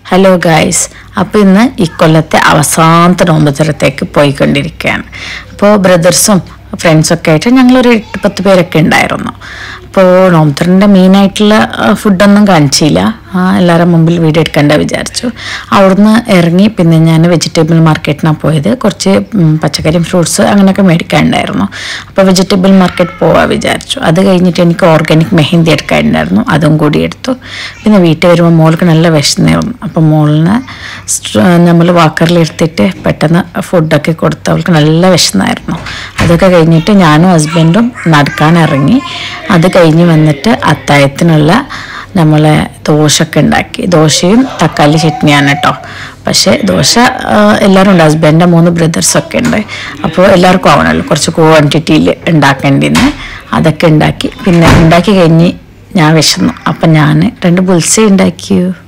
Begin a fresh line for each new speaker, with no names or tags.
Hello guys, അപ്പോൾ ഇന്ന് ഇക്കൊല്ലത്തെ അവസാനത്തെ നോമ്പ് തുറത്തേക്ക് പോയിക്കൊണ്ടിരിക്കുകയാണ്. അപ്പോൾ ബ്രദേഴ്സും ഫ്രണ്ട്സൊക്കെ ആയിട്ട് ഞങ്ങളൊരു 8-10 പേരൊക്കെ ഉണ്ടായിരുന്നു. അപ്പോൾ നോമ്പ് തുറൻ്റെ മെയിനായിട്ടുള്ള ഫുഡൊന്നും കാണിച്ചില്ല, എല്ലാവരും മുമ്പിൽ വീഡിയോ എടുക്കേണ്ട വിചാരിച്ചു. അവിടുന്ന് ഇറങ്ങി പിന്നെ ഞാൻ വെജിറ്റബിൾ മാർക്കറ്റിനാണ് പോയത്. കുറച്ച് പച്ചക്കറിയും ഫ്രൂട്ട്സ് അങ്ങനെയൊക്കെ മേടിക്കാനുണ്ടായിരുന്നു. അപ്പോൾ വെജിറ്റബിൾ മാർക്കറ്റ് പോകാൻ വിചാരിച്ചു. അത് കഴിഞ്ഞിട്ട് എനിക്ക് ഓർഗാനിക് മെഹന്തി എടുക്കാനുണ്ടായിരുന്നു, അതും കൂടി എടുത്തു. പിന്നെ വീട്ടിൽ വരുമ്പോൾ മോൾക്ക് നല്ല വിശന്നായിരുന്നു. അപ്പോൾ മോളിനെ നമ്മൾ വാക്കറിലെടുത്തിട്ട് പെട്ടെന്ന് ഫുഡൊക്കെ കൊടുത്ത് അവൾക്ക് നല്ല വിശന്നായിരുന്നു. അതൊക്കെ കഴിഞ്ഞിട്ട് ഞാനും ഹസ്ബൻഡും നടക്കാൻ ഇറങ്ങി. അത് കഴിഞ്ഞ് വന്നിട്ട് അത്താഴത്തിനുള്ള നമ്മളെ ദോശയൊക്കെ ഉണ്ടാക്കി. ദോശയും തക്കാളി ചട്നിയാണ് കേട്ടോ. പക്ഷേ ദോശ എല്ലാവരും ഉണ്ട്, ഹസ്ബൻഡിൻ്റെ 3 ബ്രദേഴ്സൊക്കെ ഉണ്ട്. അപ്പോൾ എല്ലാവർക്കും ആവണമല്ലോ, കുറച്ച് ക്വാണ്ടിറ്റിയിൽ ഉണ്ടാക്കേണ്ടിന്ന്. അതൊക്കെ ഉണ്ടാക്കി. പിന്നെ ഉണ്ടാക്കി കഴിഞ്ഞ് ഞാൻ വിശന്നു. അപ്പം ഞാൻ 2 ബുൾസൈ ഉണ്ടാക്കി.